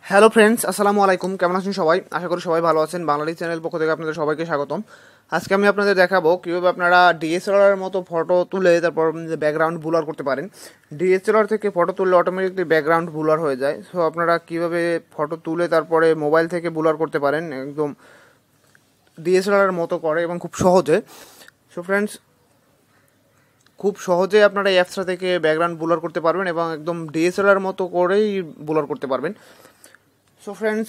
Hello friends, আসসালামু আলাইকুম। কেমন আছেন সবাই? আশা করি সবাই ভালো আছেন। বাংলাদেশ চ্যানেল পক্ষ থেকে আপনাদের সবাইকে স্বাগতম। আজকে আমি আপনাদের দেখাবো কীভাবে আপনারা ডিএসএলআর মতো ফটো তুলে তারপর ব্যাকগ্রাউন্ড ব্লার করতে পারেন। ডিএসএলআর থেকে ফটো তুললে অটোমেটিকলি ব্যাকগ্রাউন্ড ব্লার হয়ে যায়। সো আপনারা কীভাবে ফটো তুলে তারপরে মোবাইল থেকে ব্লার করতে পারেন একদম ডিএসএলআর মতো করে এবং খুব সহজে। সো ফ্রেন্ডস, খুব সহজে আপনারা এই অ্যাপসটা থেকে ব্যাকগ্রাউন্ড ব্লার করতে পারবেন এবং একদম ডিএসএলআর মতো করেই ব্লার করতে পারবেন। সো ফ্রেন্ডস,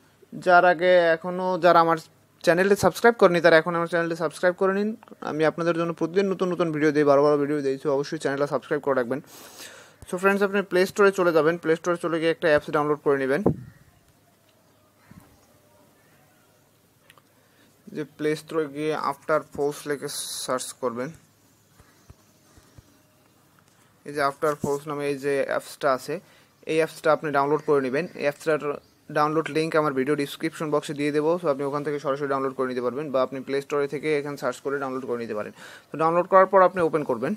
যারা আমার চ্যানেলটি সাবস্ক্রাইব করেনি তারা এখন আমার চ্যানেলটি সাবস্ক্রাইব করে নিন। আমি আপনাদের জন্য প্রতিদিন নতুন নতুন ভিডিও দিই, ভালো ভিডিও দিই। সো অবশ্যই চ্যানেলটা সাবস্ক্রাইব করে রাখবেন। সো ফ্রেন্ডস, আপনি প্লে স্টোরে চলে যাবেন। প্লে স্টোরে চলে গিয়ে একটা অ্যাপস ডাউনলোড করে নেবেন। যে প্লে স্টোরে গিয়ে আফটার ফোর্স লিখে সার্চ করবেন। এই যে আফটার ফোর্স নামে এই যে অ্যাপসটা আছে, এই অ্যাপসটা আপনি ডাউনলোড করে নেবেন। এই অ্যাপসটার ডাউনলোড লিঙ্ক আমার ভিডিও ডিসক্রিপশন বক্সে দিয়ে দেবো। সো আপনি ওখান থেকে সরাসরি ডাউনলোড করে নিতে পারবেন, বা আপনি প্লে স্টোরে থেকে এখানে সার্চ করে ডাউনলোড করে নিতে পারেন। তো ডাউনলোড করার পর আপনি ওপেন করবেন।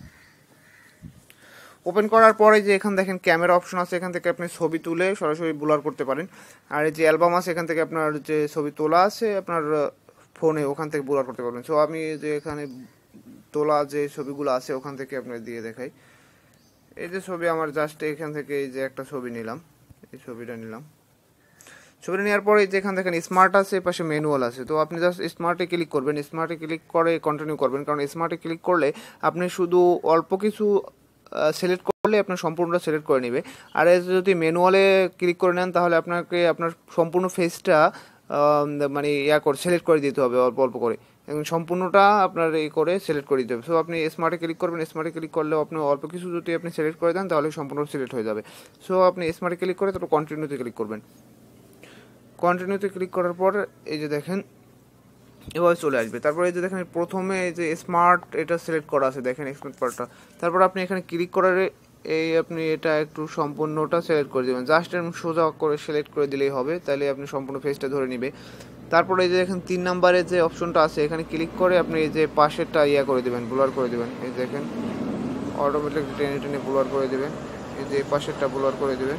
ওপেন করার পরে যে এখানে দেখেন ক্যামেরা অপশন আছে, এখান থেকে আপনি ছবি তুলে সরাসরি ব্লার করতে পারেন। আর এই যে অ্যালবাম আছে, এখান থেকে আপনার যে ছবি তোলা আছে আপনার ফোনে, ওখান থেকে ব্লার করতে পারবেন। সো আমি যে এখানে তোলা যে ছবিগুলো আছে ওখান থেকে আপনার দিয়ে দেখাই। এই যে ছবি আমার জাস্ট এখান থেকে এই যে একটা ছবি নিলাম, এই ছবিটা নিলাম। ছবিটা নেওয়ার পরে যেখান দেখেন স্মার্ট আছে, পাশে ম্যানুয়াল আছে। তো আপনি জাস্ট স্মার্টে ক্লিক করবেন। স্মার্টে ক্লিক করে কন্টিনিউ করবেন, কারণ স্মার্টে ক্লিক করলে আপনি শুধু অল্প কিছু সিলেক্ট করলে আপনার সম্পূর্ণটা সিলেক্ট করে নেবে। আর যদি ম্যানুয়ালে ক্লিক করে নেন তাহলে আপনাকে আপনার সম্পূর্ণ ফেসটা মানে সিলেক্ট করে দিতে হবে অল্প অল্প করে, এবং সম্পূর্ণটা আপনার এই করে সিলেক্ট করে দিতে হবে। সো আপনি স্মার্টে ক্লিক করবেন। স্মার্টে ক্লিক করলেও আপনি অল্প কিছু যদি আপনি সিলেক্ট করে দেন তাহলে সম্পূর্ণ সিলেক্ট হয়ে যাবে। সো আপনি স্মার্টে ক্লিক করে তারপর কন্টিনিউতে ক্লিক করবেন। কন্টিনিউতে ক্লিক করার পর এই যে দেখেন এভাবে চলে আসবে। তারপরে এই যে দেখেন প্রথমে এই যে স্মার্ট এটা সিলেক্ট করা আছে, দেখেন স্মার্ট পার্টটা। তারপর আপনি এখানে ক্লিক করার এই আপনি এটা একটু সম্পূর্ণটা সিলেক্ট করে দেবেন। জাস্ট এরকম সোজা করে সিলেক্ট করে দিলেই হবে, তাহলে আপনি সম্পূর্ণ ফেসটা ধরে নেবে। তারপরে এই যে দেখেন 3 নম্বরে যে অপশনটা আছে এখানে ক্লিক করে আপনি এই যে পাশেরটা করে দেবেন, ব্লার করে দেবেন। এই দেখেন অটোমেটিক টেনে টেনে ব্লার করে দেবেন। এই যে পাশেরটা ব্লার করে দেবেন,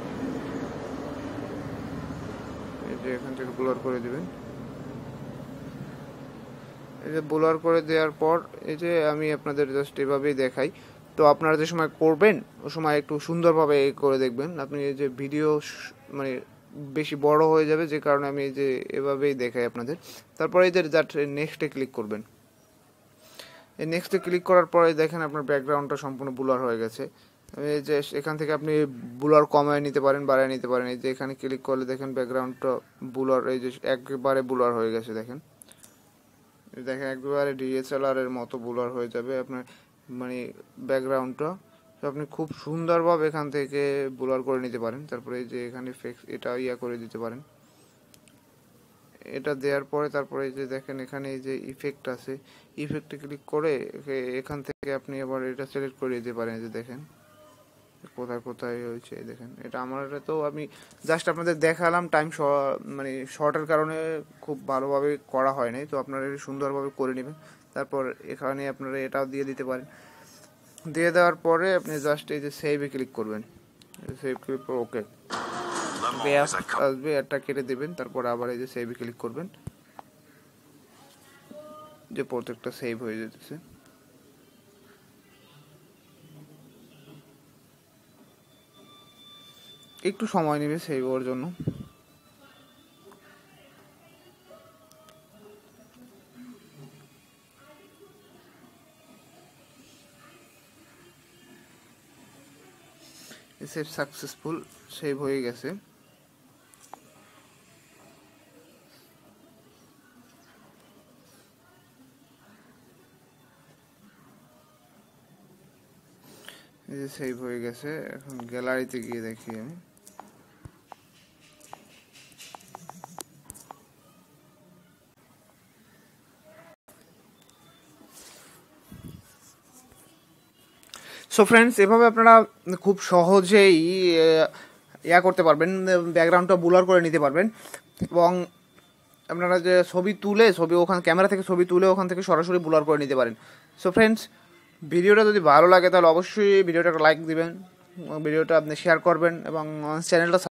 এই যে এখান থেকে ব্লার করে দেবেন। এই যে ব্লার করে দেওয়ার পর এই যে আমি আপনাদের জাস্ট এভাবেই দেখাই। তো আপনারা যে সময় করবেন ওই সময় একটু সুন্দরভাবে করে দেখবেন। আপনি এই যে ভিডিও মানে বেশি বড় হয়ে যাবে, যে কারণে আমি এই যে এভাবেই দেখাই আপনাদের। তারপরে এই যে জাস্ট নেক্সটে ক্লিক করবেন। এই নেক্সটে ক্লিক করার পরে দেখেন আপনার ব্যাকগ্রাউন্ডটা সম্পূর্ণ ব্লার হয়ে গেছে। এই যে এখান থেকে আপনি ব্লার কমায় নিতে পারেন, বাড়ায় নিতে পারেন। এই যে এখানে ক্লিক করলে দেখেন ব্যাকগ্রাউন্ডটা ব্লার, এই যে একবারে ব্লার হয়ে গেছে। দেখেন একবারে ডিএসএলআর এর মতো ব্লার হয়ে যাবে আপনার মানে ব্যাকগ্রাউন্ডটা। তো আপনি খুব সুন্দরভাবে এখান থেকে ব্লার করে নিতে পারেন। তারপরে এই যে এখানে এটা করে দিতে পারেন। এটা দেওয়ার পরে তারপরে এই যে দেখেন এখানে এই যে ইফেক্ট আছে, ইফেক্টে ক্লিক করে এখান থেকে আপনি আবার এটা সিলেক্ট করে দিতে পারেন। এই যে দেখেন কোথায় কোথায় হয়েছে, দেখেন এটা আমার তো আমি জাস্ট আপনাদের দেখালাম। টাইম মানে শর্টের কারণে খুব ভালোভাবে করা হয় নাই। তো আপনারা সুন্দরভাবে করে নেবেন। তারপর এখানে আপনারা এটাও দিয়ে দিতে পারেন। দিয়ে দেওয়ার পরে আপনি জাস্ট এই যে সেভে ক্লিক করবেন। সেভ ক্লিক করে ওকে আসবে, একটা কেটে দেবেন। তারপর আবার এই যে সেভে ক্লিক করবেন, যে প্রত্যেকটা সেভ হয়ে যেতেছে। একটু সময় নেবে সেভ হওয়ার জন্য। সেভ সাকসেসফুল, সেভ হয়ে গেছে। এই যে সেভ হয়ে গেছে। এখন গ্যালারিতে গিয়ে দেখি আমি। সো ফ্রেন্ডস, এভাবে আপনারা খুব সহজেই করতে পারবেন, ব্যাকগ্রাউন্ডটা ব্লার করে নিতে পারবেন। এবং আপনারা যে ছবি ওখানে ক্যামেরা থেকে ছবি তুলে ওখান থেকে সরাসরি ব্লার করে নিতে পারেন। সো ফ্রেন্ডস, ভিডিওটা যদি ভালো লাগে তাহলে অবশ্যই ভিডিওটা একটা লাইক দিবেন, ভিডিওটা আপনি শেয়ার করবেন এবং চ্যানেলটা